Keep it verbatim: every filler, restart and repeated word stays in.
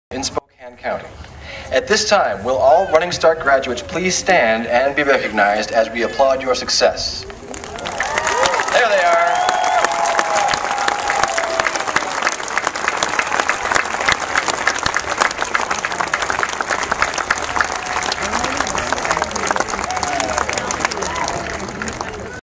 in Spokane County. At this time, will all Running Start graduates please stand and be recognized as we applaud your success? There they are.